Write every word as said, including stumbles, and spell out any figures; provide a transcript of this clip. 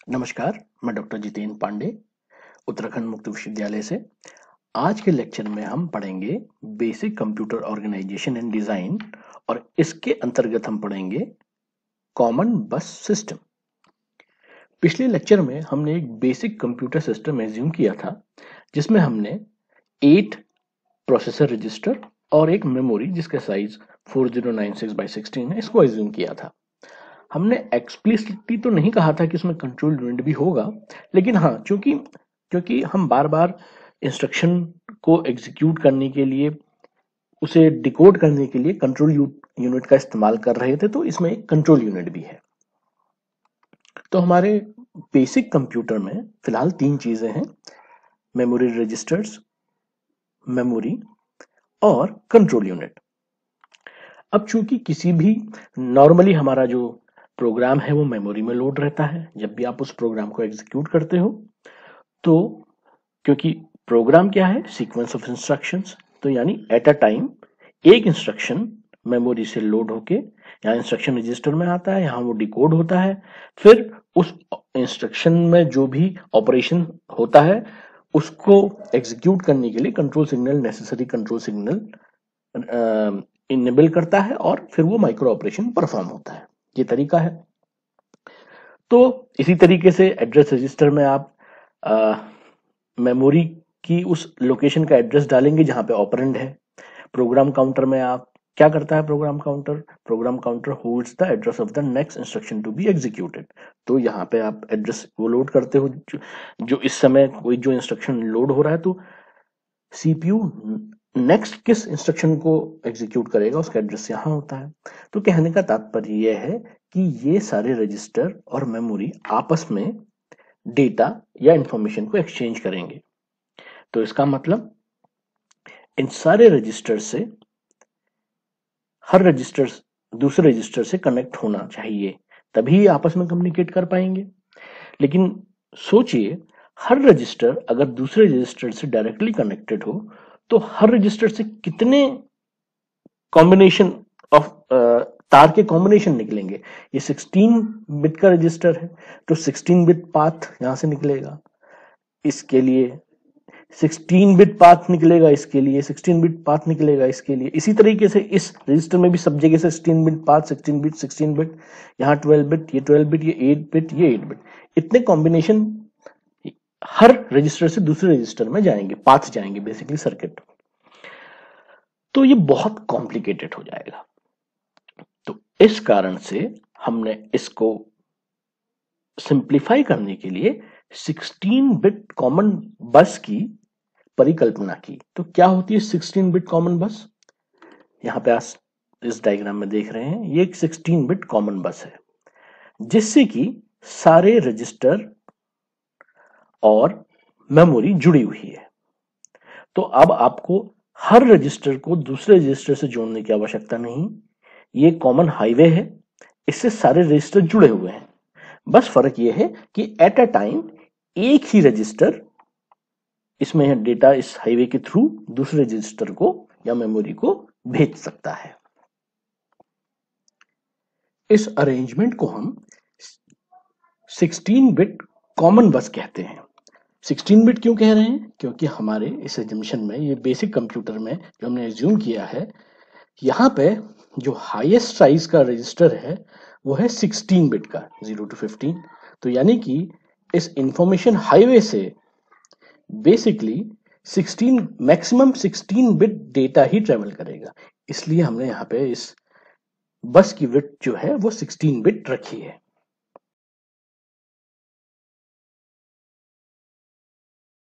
नमस्कार, मैं डॉक्टर जितेंद्र पांडे, उत्तराखंड मुक्त विश्वविद्यालय से। आज के लेक्चर में हम पढ़ेंगे basic computer organisation and design और इसके अंतर्गत हम पढ़ेंगे कॉमन बस सिस्टम। पिछले लेक्चर में हमने एक बेसिक कंप्यूटर सिस्टम एज्यूम किया था जिसमें हमने एट प्रोसेसर रजिस्टर और एक मेमोरी जिसका size four zero nine six by sixteen है, इसको एज्यूम किया था। हमने एक्सप्लिसिटली तो नहीं कहा था कि उसमें कंट्रोल यूनिट भी होगा, लेकिन हाँ, क्योंकि क्योंकि हम बार बार इंस्ट्रक्शन को एग्जीक्यूट करने के लिए, उसे डिकोड करने के लिए कंट्रोल यूनिट का इस्तेमाल कर रहे थे, तो इसमें एक कंट्रोल यूनिट भी है। तो हमारे बेसिक कंप्यूटर में फिलहाल तीन चीजें हैं: मेमोरी रजिस्टर्स, मेमोरी और कंट्रोल यूनिट। अब चूंकि किसी भी नॉर्मली हमारा जो प्रोग्राम है वो मेमोरी में लोड रहता है जब भी आप उस प्रोग्राम को एग्जीक्यूट करते हो, तो क्योंकि प्रोग्राम क्या है, सीक्वेंस ऑफ इंस्ट्रक्शंस, तो यानी एट अ टाइम एक इंस्ट्रक्शन मेमोरी से लोड होके यहाँ इंस्ट्रक्शन रजिस्टर में आता है, यहाँ वो डिकोड होता है, फिर उस इंस्ट्रक्शन में जो भी ऑपरेशन होता है उसको एग्जीक्यूट करने के लिए control signal, necessary control signal enable करता है और फिर वो माइक्रो ऑपरेशन परफॉर्म होता है। ये तरीका है। तो इसी तरीके से एड्रेस रजिस्टर में आप मेमोरी की उस लोकेशन का एड्रेस डालेंगे जहां पे ऑपरेंड है। प्रोग्राम काउंटर में आप क्या करता है, program counter program counter holds the address of the next instruction to be executed. तो यहाँ पे आप एड्रेस वो लोड करते हो जो, जो इस समय कोई जो इंस्ट्रक्शन लोड हो रहा है, तो सीपीयू नेक्स्ट किस इंस्ट्रक्शन को एग्जीक्यूट करेगा उसका एड्रेस यहाँ होता है। तो कहने का तात्पर्य यह है कि ये सारे रजिस्टर और मेमोरी आपस में डेटा या इंफॉर्मेशन को एक्सचेंज करेंगे। तो इसका मतलब इन सारे रजिस्टर से हर रजिस्टर दूसरे रजिस्टर से कनेक्ट होना चाहिए, तभी आपस में कम्युनिकेट कर पाएंगे। लेकिन सोचिए, हर रजिस्टर अगर दूसरे रजिस्टर से डायरेक्टली कनेक्टेड हो तो हर रजिस्टर से कितने कॉम्बिनेशन ऑफ तार के कॉम्बिनेशन निकलेंगे। ये सिक्सटीन बिट का रजिस्टर है तो सिक्सटीन बिट पाथ यहां से निकलेगा, इसके लिए सिक्सटीन बिट पाथ निकलेगा, इसके लिए सिक्सटीन बिट पाथ निकलेगा, इसके लिए इसी तरीके से इस रजिस्टर में भी सब जगह से sixteen bit path, sixteen bit sixteen bit, यहाँ ट्वेल्व बिट, ये ट्वेल्व बिट, ये एट बिट, ये एट बिट, इतने कॉम्बिनेशन हर रजिस्टर से दूसरे रजिस्टर में जाएंगे, पाथ जाएंगे बेसिकली सर्किट। तो ये बहुत कॉम्प्लिकेटेड हो जाएगा। तो इस कारण से हमने इसको सिंप्लीफाई करने के लिए सिक्सटीन बिट कॉमन बस की परिकल्पना की। तो क्या होती है सिक्सटीन बिट कॉमन बस? यहां पे आप इस डायग्राम में देख रहे हैं, ये एक सिक्सटीन बिट कॉमन बस है जिससे कि सारे रजिस्टर और मेमोरी जुड़ी हुई है। तो अब आपको हर रजिस्टर को दूसरे रजिस्टर से जोड़ने की आवश्यकता नहीं, ये कॉमन हाईवे है, इससे सारे रजिस्टर जुड़े हुए हैं। बस फर्क यह है कि एट अ टाइम एक ही रजिस्टर इसमें डेटा इस हाईवे के थ्रू दूसरे रजिस्टर को या मेमोरी को भेज सकता है। इस अरेंजमेंट को हम सिक्सटीन बिट कॉमन बस कहते हैं। सिक्सटीन बिट क्यों कह रहे हैं? क्योंकि हमारे इस एजम्पशन में, ये बेसिक कंप्यूटर में जो हमने एज्यूम किया है, यहाँ पे जो हाईएस्ट साइज का रजिस्टर है वो है सिक्सटीन बिट का, जीरो टू फिफ्टीन। तो यानी कि इस इंफॉर्मेशन हाईवे से basically sixteen maximum sixteen bit data ही ट्रेवल करेगा, इसलिए हमने यहाँ पे इस बस की विड्थ जो है वो सिक्सटीन बिट रखी है।